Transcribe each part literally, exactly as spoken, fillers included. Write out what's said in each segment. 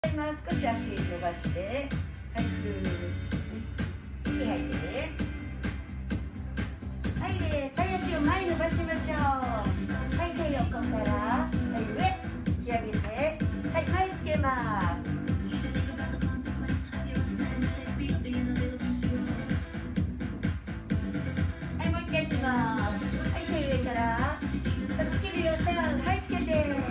少し足伸ばして、はい、息吐いてね。はい、で、左足を前に伸ばしましょう。はい、で、横から、はい、上、引き上げて、はい、前つけます。はい、もう一回いきます。はい、手上から、つけるよ、さん、はい、つけて。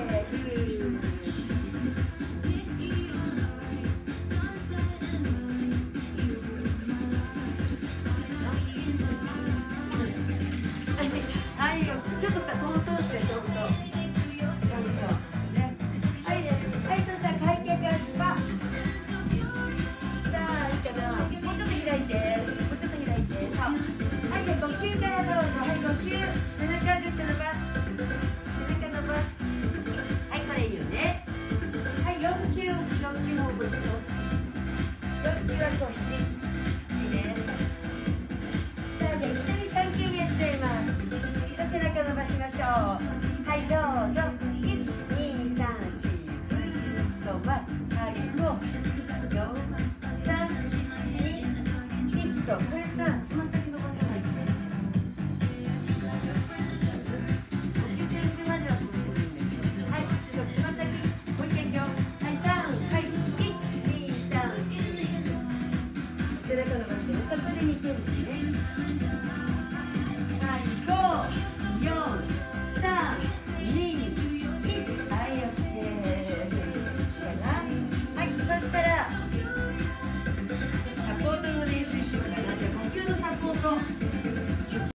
ちょっとさ、こう通して、ちょっと。やると。ね。はいです。はい、そしたら開脚足パ。さあ、いいかな。もうちょっと開いて。もうちょっと開いて。そう。はい、で、呼吸からどうぞ。はい、呼吸。背中ぐっと伸ばす。背中伸ばす。はい、これいいよね。はい、よん球。よん球も動くよ。よん球はそう。